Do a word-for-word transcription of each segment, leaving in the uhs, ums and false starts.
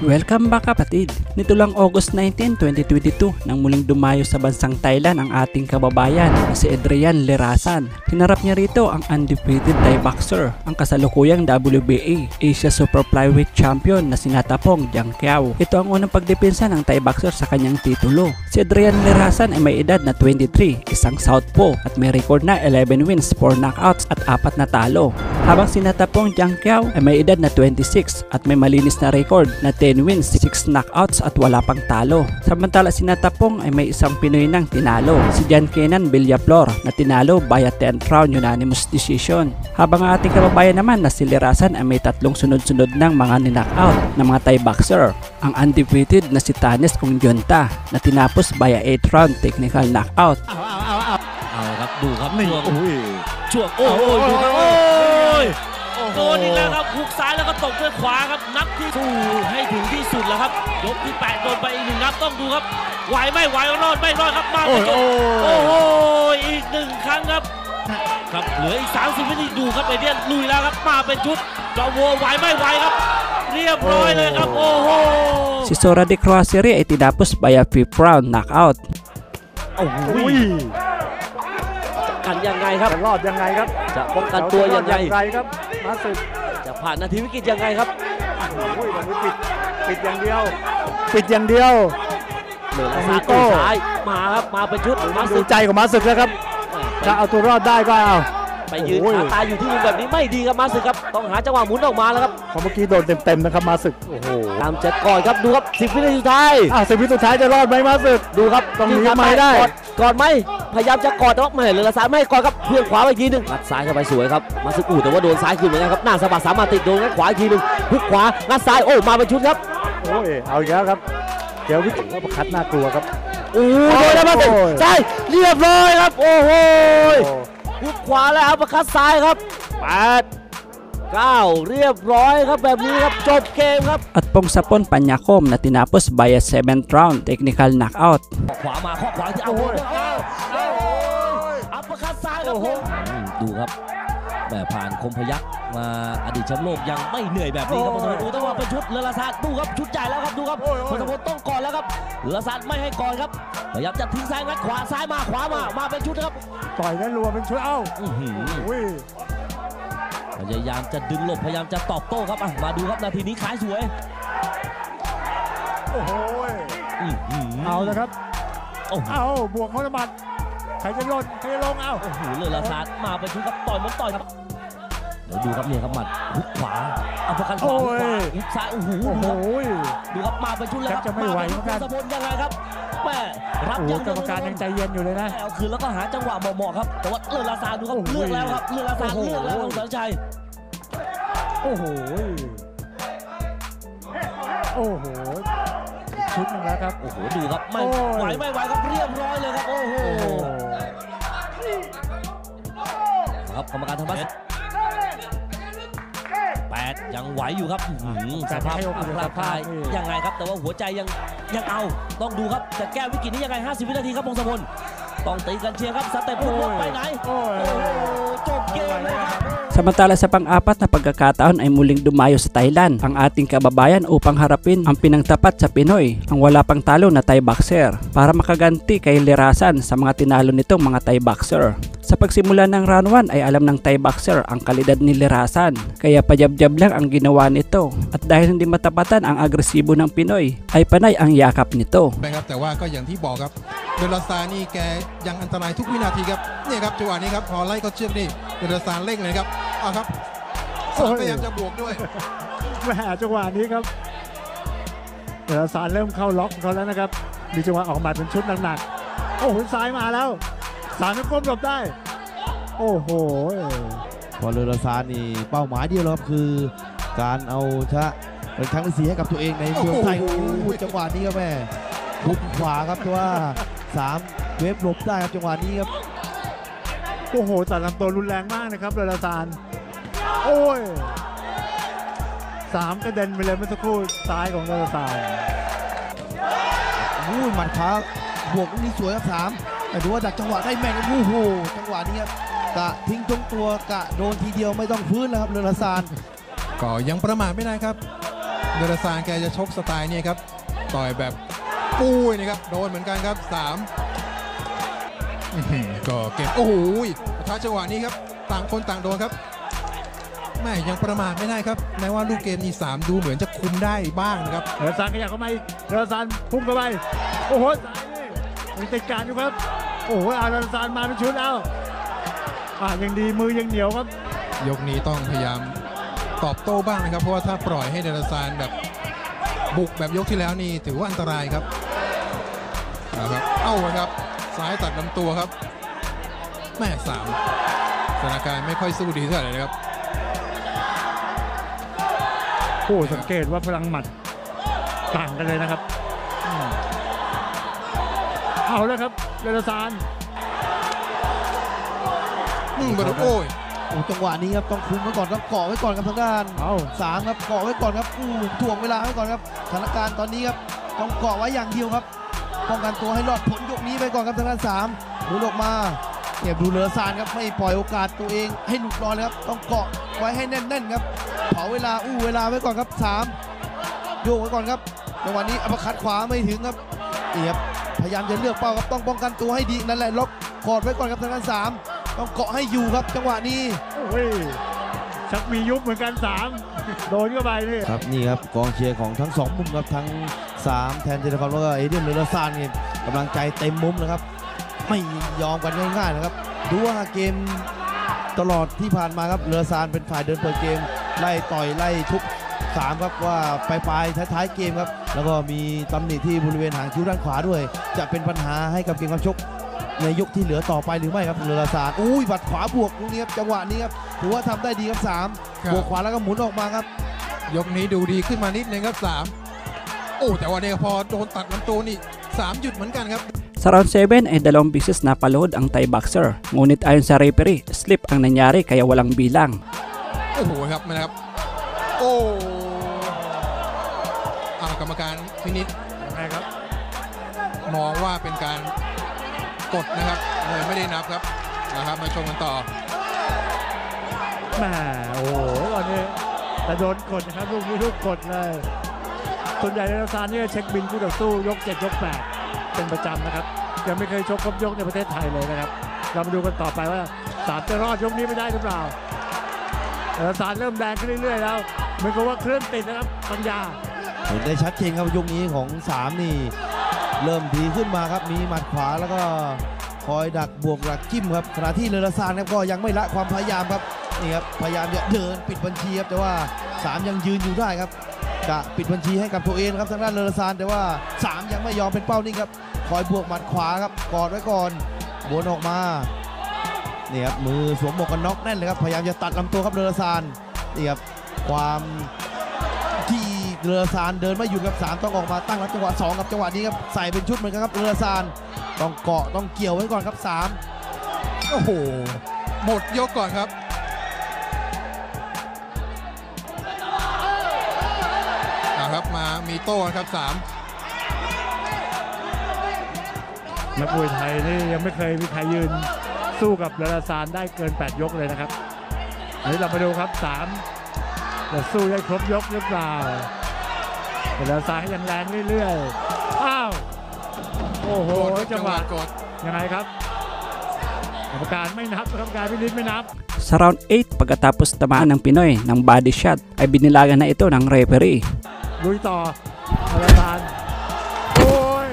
Welcome back kapatid! Nito lang August nineteen, twenty twenty-two nang muling dumayo sa bansang Thailand ang ating kababayan na si Adrian Lerasan. Hinarap niya rito ang undefeated Thai boxer, ang kasalukuyang W B A Asia Super Flyweight Champion na sinatapong Jiang Qiao. Ito ang unang pagdepensa ng Thai boxer sa kanyang titulo. Si Adrian Lerasan ay may edad na twenty-three, isang southpaw at may record na eleven wins, four knockouts at apat na talo. Habang sinatapong Jiang Qiao ay may edad na twenty-six at may malinis na record na ten wins, six knockouts at wala pang talo. Samantala sinatapong ay may isang Pinoy nang tinalo, si John Kenan Villaflor na tinalo via tenth round unanimous decision. Habang ang ating kababayan naman na si Lerasan ay may tatlong sunod-sunod ng mga ninockout ng mga Thai boxer. Ang undefeated na si Thanes Ongjonta na tinapos via eighth round technical knockout. เอาครับดูครับช่วงช่วงโอ้ยดูครับโอ้ยโดนอีกแล้วครับหุกซ้ายแล้วก็ตบด้วยขวาครับนับที่สู้ให้ถึงที่สุดแล้วครับยกที่แปดโดนไปอีกหนึ่งนับต้องดูครับไหวไม่ไหวรอดไม่รอดครับมาไปจบโอ้โหอีกหนึ่งครั้งครับครับเหลืออีกสามสิบวินาทีดูครับไอเดียนลุยแล้วครับมาเป็นชุดจอวัวไหวไม่ไหวครับเรียบร้อยเลยครับโอ้โห Si Sora de Croaserie ay tinapos via fifth round knockout. โอ้โหกันยังไงครับรอดยังไงครับจะป้องกันตัวยังไงครับมาสึกจะผ่านนาทีวิกฤตยังไงครับโอ้ยวันนี้ปิดปิดอย่างเดียวปิดอย่างเดียวเหลือซาโต้ซ้ายมาครับมาเป็นชุดมาสึกใจของมาสึกแล้วครับจะเอาตัวรอดได้ก็เอาไปยืนขาตายอยู่ที่มุมแบบนี้ไม่ดีครับมาสึกครับต้องหาจังหวะหมุนออกมาแล้วครับเพราะเมื่อกี้โดนเต็มๆนะครับมาสึกโอ้โหตามจะก่อนครับดูครับสิบวินาทีสุดท้ายอ่ะสิบวินาทีสุดท้ายจะรอดไหมมาสึกดูครับต้องหนีไม่ได้กอดไหมพยายามจะกอดแต่ว่าไม่เหลือซ้ายไม่กอดครับเพื่อนขวาไปทีนึงงัดซ้ายเข้าไปสวยครับมาสึกอู่แต่ว่าโดนซ้ายคืนเหมือนกันครับหน้าสะบัดสามารถติดโดนงัดขวาอีกทีนึงหุกขวางัดซ้ายโอ้มาเป็นชุดครับโอ้ยเอาอีกแล้วครับเดี๋ยววิกฤตว่าประคัดน่ากลัวครับโอ้ยได้มาสึกใช่เรียบร้อยครับโอ้โหหุกขวาแล้วประคัดซ้ายครับแปดเก้าเรียบร้อยครับแบบนี้ครับจบเกมครับ At Pongsapon Panyakom na tinapos via seventh round technical knockout. ขวามาข้อขวาที่เอาอัปเปอร์คัตซ้ายครับดูครับแบบผ่านคมพยัคฆ์มาอดีตแชมป์โลกยังไม่เหนื่อยแบบนี้ครับพลสมพลต้องว่าเป็นชุดเลอซาดูครับชุดใหญ่แล้วครับดูครับพลสมพลต้องก่อนแล้วครับเลอซาไม่ให้ก่อนครับพยายามจะทิ้งซ้ายงัดขวาซ้ายมาขวามามาเป็นชุดครับต่อยกันรัวเป็นชุดเอ้าพยายามจะดึงหลบพยายามจะตอบโต้ครับมาดูครับนาทีนี้ขายสวยโอ้โหเอาเลยครับเอาบวกเขาจะบัดใครจะลงใครจะลงเอาโอ้โหเลยละซาดมาเป็นชุดครับต่อยมันต่อยครับเดี๋ยวดูครับเนี่ยครับหมัดหุกขวาเอาประกันขวาหุกขวาหุกซ้ายโอ้โหดูครับมาเป็นชุดแล้วครับจะไม่ไหวเหมือนกันสะพลยังไงครับแม่รับยังกรรมการยังใจเย็นอยู่เลยนะเอาคืนแล้วก็หาจังหวะเหมาะๆครับแต่ว่าเลอละซาดูครับเลือกแล้วครับเลอละซาเลือกแล้วของสัญชัยโอ้โหโอ้โหชุดนึงแล้วครับโอ้โหดูครับไม่ไหวไม่ไหวครับเรียบร้อยเลยครับโอ้โหครับกรรมการธรรมะแปดยังไหวอยู่ครับสภาพร่างกายยังไงครับแต่ว่าหัวใจยังยังเอาต้องดูครับจะแก้วิกฤตนี้ยังไงห้าสิบวินาทีครับพงศพลต้องตีกันเชียร์ครับสเต็ปพุ่งไปไหนโอ้จบเกมเลยครับ Samantala sa pang-apat na pagkakataon ay muling dumayo sa Thailand ang ating kababayan upang harapin ang pinangtapat sa Pinoy, ang wala pang talo na Thai boxer, para makaganti kay Lerasan sa mga tinalo nitong mga Thai boxer. Sa pagsimula ng round one ay alam ng Thai boxer ang kalidad ni Lerasan, kaya pajab-jab lang ang ginawa nito, at dahil hindi matapatan ang agresibo ng Pinoy ay panay ang yakap nito. ครับแต่ว่าก็อย่างที่บอกครับเดลซานี่แกยังอันตรายทุกวินาทีครับเนี่ยครับจังหวะนี้ครับพอไล่เขาเชือกนี่เดลซาเร่งเลยครับเอาครับพยายามจะบวกด้วยแหมจังหวะนี้ครับเดลซาเริ่มเข้าล็อกเขาแล้วนะครับมีจังหวะออกมาเป็นชุดหนักๆโอ้โหซ้ายมาแล้วสารก้มหลบได้โอ้โหพอเดลซานี่เป้าหมายเดียวครับคือการเอาชนะเป็นครั้งที่สี่ให้กับตัวเองในเมืองไทยจังหวะนี้ครับแม่หุบขวาครับตัวสามเวฟหลบได้ครับจังหวะนี้ครับโอ้โหตัดลำตัวรุนแรงมากนะครับเดลซานโอ้ยสามกระเด็นไปเลยเมื่อสักครู่ซ้ายของเดลซานอู้หมัดขวาบวกนี่สวยครับสามแต่ดูว่าดักจังหวะได้แม่นโอ้โหจังหวะนี้ครับกะทิ้งตรงตัวกะโดนทีเดียวไม่ต้องพื้นแล้วครับเดลซานก็ยังประมาทไม่ได้ครับเดลซานแกจะชกสไตล์นี่ครับต่อยแบบปุ้ยนะครับโดนเหมือนกันครับสามก็เก็บโอ้โหท้าจังหวะนี้ครับต่างคนต่างโดนครับแม่ยังประมาทไม่ได้ครับแม้ว่าลูกเกมนี้สามดูเหมือนจะคุมได้บ้างนะครับเดลซานขยับเข้ามาอีกเดลซานพุ่งเข้าไปโอ้โหสายนี่ยังติดการอยู่ครับโอ้โหอาเดลซานมาเป็นชุดเอาอ่ายังดีมือยังเหนียวครับยกนี้ต้องพยายามตอบโต้บ้างนะครับเพราะว่าถ้าปล่อยให้เดลซานแบบบุกแบบยกที่แล้วนี่ถือว่าอันตรายครับนะครับเอ้าครับซ้ายตัดลำตัวครับแม่สามสถานการณ์ไม่ค่อยสู้ดีเท่าไหร่นะครับโอ้สังเกตว่าพลังหมัดต่างกันเลยนะครับเอาแล้วครับเดลซานอืมบอลโอ้ยโอ้จังหวะนี้ครับต้องคุมไว้ก่อนครับเกาะไว้ก่อนครับทางด้านเอาสามครับเกาะไว้ก่อนครับอู้ถ่วงเวลาไว้ก่อนครับสถานการณ์ตอนนี้ครับต้องเกาะไว้อย่างเดียวครับป้องกันตัวให้รอดผลยกนี้ไปก่อนครับทางด้านสามหลุดออกมาเนี่ยดูเดลซานครับไม่ปล่อยโอกาสตัวเองให้หลุดรอเลยครับต้องเกาะไว้ให้แน่นๆครับเผาเวลาอู้เวลาไว้ก่อนครับสามโยกไว้ก่อนครับจังหวะนี้อัปคัดขวาไม่ถึงครับนี่ครับพยายามจะเลือกเป้าครับต้องป้องกันตัวให้ดีนั่นแหละล็อกกอดไว้ก่อนครับทางด้านสามต้องเกาะให้อยู่ครับจังหวะนี้โอ้ยชักมียุบเหมือนกันสามโดนเข้าไปนี่ครับนี่ครับกองเชียร์ของทั้งสองมุมครับทั้งสามแทนเจนคอนแล้วก็เอเดียนเดลซานนี่กำลังใจเต็มมุมนะครับไม่ยอมกันง่ายๆนะครับดูว่าเกมตลอดที่ผ่านมาครับเดลซานเป็นฝ่ายเดินเปิดเกมไล่ต่อยไล่ทุบสามครับว่าปลายๆท้ายๆเกมครับแล้วก็มีตำหนิที่บริเวณหางคิ้วด้านขวาด้วยจะเป็นปัญหาให้กับเกมการชกในยกที่เหลือต่อไปหรือไม่ครับเดลซานอุ้ยบัดขวาบวกลูกนี้ครับจังหวะนี้ครับถือว่าทำได้ดีครับสามบวกขวาแล้วก็หมุนออกมาครับยกนี้ดูดีขึ้นมานิดนึงครับสามโอ้แต่ว่าเนี่ยพอโดนตัดลำตัวนี่สามหยุดเหมือนกันครับ Sa round seven ay dalawang bisis napalood ang Thai boxer, ngunit ayon sa referee, slip ang nangyari kaya walang bilang. โอ้โหครับนะครับโอ้อ่ากรรมการพินิจนะครับมองว่าเป็นการกดนะครับเลยไม่ได้นับครับนะครับมาชมกันต่อแหมโอ้โหตอนนี้แต่โดนกดนะครับลูกนี้ลูกกดเลยส่วนใหญ่เดลซานนี่เช็คบินคู่ต่อสู้ยกเจ็ดยกแปดเป็นประจำนะครับยังไม่เคยชกครบยกในประเทศไทยเลยนะครับเรามาดูกันต่อไปว่าสามจะรอดยกนี้ไม่ได้หรือเปล่าเดลซานเริ่มแรงขึ้นเรื่อยๆแล้วเหมือนกับว่าเครื่องติดนะครับปัญญาเห็นได้ชัดเจนครับยกนี้ของสามนี่เริ่มดีขึ้นมาครับมีหมัดขวาแล้วก็คอยดักบวกดักจิ้มครับขณะที่เดลซานครับก็ยังไม่ละความพยายามครับนี่ครับพยายามจะเดินปิดบัญชีครับแต่ว่าสามยังยืนอยู่ได้ครับจะปิดบัญชีให้กับตัวเองครับทางด้านเดลซานแต่ว่าสามยังไม่ยอมเป็นเป้านิ่งครับคอยบวกหมัดขวาครับกอดไว้ก่อนวนออกมานี่ครับมือสวมหมวกกันน็อกแน่นเลยครับพยายามจะตัดลำตัวครับเดลซานนี่ครับความที่เดลซานเดินไม่หยุดครับสามต้องออกมาตั้งรับจังหวะสองครับจังหวะนี้ครับใส่เป็นชุดเหมือนกันครับเดลซานต้องเกาะต้องเกี่ยวไว้ก่อนครับสามโอ้โหหมดยกก่อนครับครับมามีโต้ครับสามนักมวยไทยนี่ยังไม่เคยมีใครยืนสู้กับเดลซานได้เกินแปดยกเลยนะครับอันนี้เราไปดูครับสามจะสู้ได้ครบยกหรือเปล่าเดลซานยังแรงเรื่อยๆอ้าวโอ้โหจังหวะกดยังไงครับกรรมการไม่นับกรรมการพินิจไม่นับ Sa round eight, pagkatapos tamaan ng Pinoy ng body shot, ay binilagan na ito ng referee. ลุยต่อเดลซานโอ้ย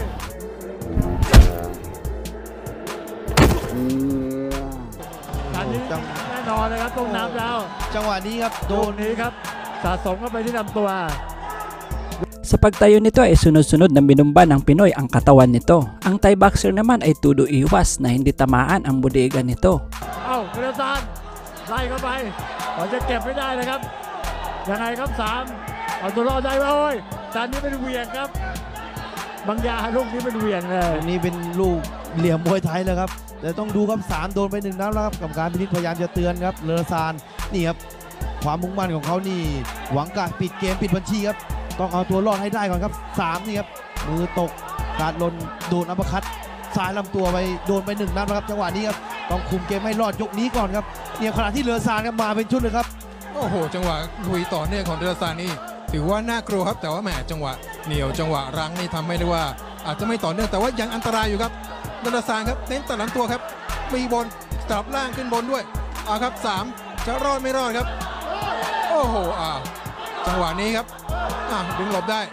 อันนี้แน่นอนนะครับต้องนับแล้วจังหวะนี้ครับโดนนี้ครับสะสมเข้าไปที่ลำตัว Sa pagtayo nito ay sunod-sunod na binumba ng Pinoy ang katawan nito. Ang Thai boxer naman ay tudo iwas na hindi tamaan ang bodega nito. เอ้าเดลซานไล่เข้าไปเราจะเก็บไม่ได้นะครับยังไงครับสามเอาตัวรอดได้ไหมโอ้ยจานนี้เป็นเวียงครับบางยาลูกนี้เป็นเวียงเลยอันนี้เป็นลูกเหลี่ยมมวยไทยเลยครับแต่ต้องดูครับสามโดนไปหนึ่งนัดแล้วครับกรรมการพินิจพยายามจะเตือนครับเดลซานนี่ครับความมุ่งมั่นของเขานี่หวังการปิดเกมปิดบัญชีครับต้องเอาตัวรอดให้ได้ก่อนครับสามนี่ครับมือตกการลนโดนอัปคัตซ้ายลำตัวไปโดนไปหนึ่งนัดแล้วครับจังหวะนี้ครับต้องคุมเกมให้รอดยกนี้ก่อนครับเนี่ยขณะที่เดลซานครับมาเป็นชุดเลยครับโอ้โหจังหวะลุยต่อเนื่องของเดลซานนี่ถือว่าน่ากลัวครับแต่ว่าแหมจังหวะเหนียวจังหวะรั้งนี่ทำให้ได้ว่าอาจจะไม่ต่อเนื่องแต่ว่ายังอันตรายอยู่ครับดลซานครับเน้นตัดลำตัวครับมีบนกลับล่างขึ้นบนด้วยเอาครับสามจะรอดไม่รอดครับโอ้โหอ่าจังหวะนี้ครับอ่าดึงหลบได้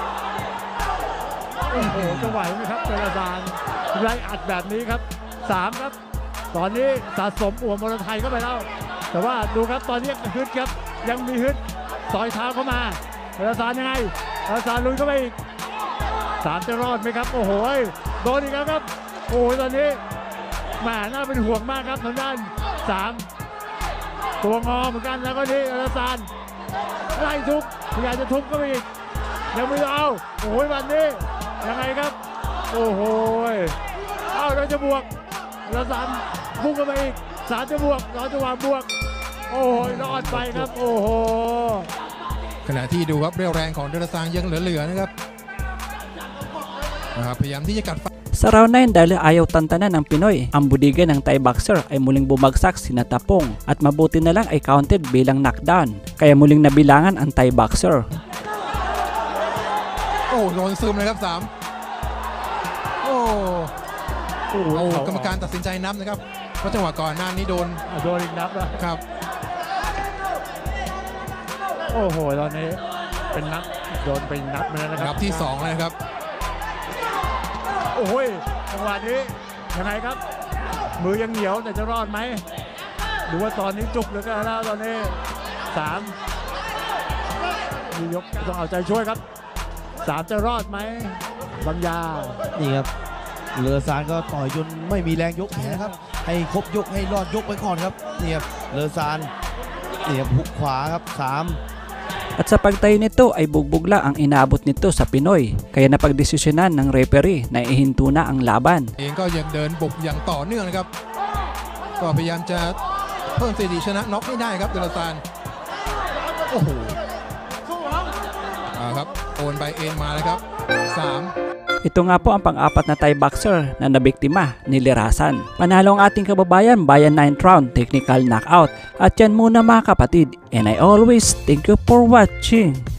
โอ้โหจะไหวไหมครับเจรจานไล่อัดแบบนี้ครับสามครับตอนนี้สะสมอ่วมมรไทยเข้าไปแล้วแต่ว่าดูครับตอนนี้ฮึดครับยังมีฮึดซอยเท้าเข้ามาเจรจานยังไงเจรจานลุยเข้าไปอีกสามจะรอดไหมครับโอ้โหโดนอีกแล้วครับโอ้โหตอนนี้แหมน่าเป็นห่วงมากครับทางด้านสามตัวงอเหมือนกันแล้วก็นี่เจรจานไล่ทุกพยายามจะทุบก็ไปอีกยังไม่เอาโอ้โหวันนี้ยังไงครับโอ้โหเอาเราจะบวกเราสามพุ่งกันไปอีกสามจะบวกเราจะวางบวกโอ้โหรอดไปครับโอ้โหขณะที่ดูครับเรี่ยวแรงของเดลซานยังเหลือๆนะครับพยายามที่จะกัดฟัน Sa round nine dahil ayaw tantanan ng Pinoy, ang budigan ng Thai boxer ay muling bumagsak sina Tapong at mabuti na lang ay counted bilang knockdown, kaya muling nabilangan ang Thai boxer. โอ้โดนซึมเลยครับสามโอ้โอ้กรรมการตัดสินใจนับนะครับเพราะจังหวะก่อนหน้านี้โดนโดนอีกนับแล้วครับโอ้โหตอนนี้เป็นนับโดนไปนับมาแล้วนะครับนับที่สองเลยครับโอ้ยจังหวะนี้ยังไงครับมือยังเหนียวแต่จะรอดไหมดูว่าตอนนี้จุกเหลือเกินแล้วตอนนี้สามมียกต้องเอาใจช่วยครับสามจะรอดไหมบางยานี่ครับเรือซานก็ต่อยจนไม่มีแรงยกแขนครับให้ครบยกให้รอดยกไปก่อนครับนี่ครับเรือซานนี่ครับหุกขวาครับสาม At sa pagtayo nito ay bugbog lang ang inaabot nito sa Pinoy, kaya napagdesisyonan ng referee na ihinto na ang laban. เองก็ยังเดินบุกอย่างต่อเนื่องนะครับก็พยายามจะเพิ่มสถิติชนะน็อกให้ได้ครับเดลซานโอ้โหอ่าครับโอนไปเอ็นมาเลยครับสาม Ito nga po ang pang-apat na Thai boxer na nabiktima ni Lirasan. Panalo ang ating kababayan via ninth round technical knockout. At yan muna mga kapatid. And I always thank you for watching.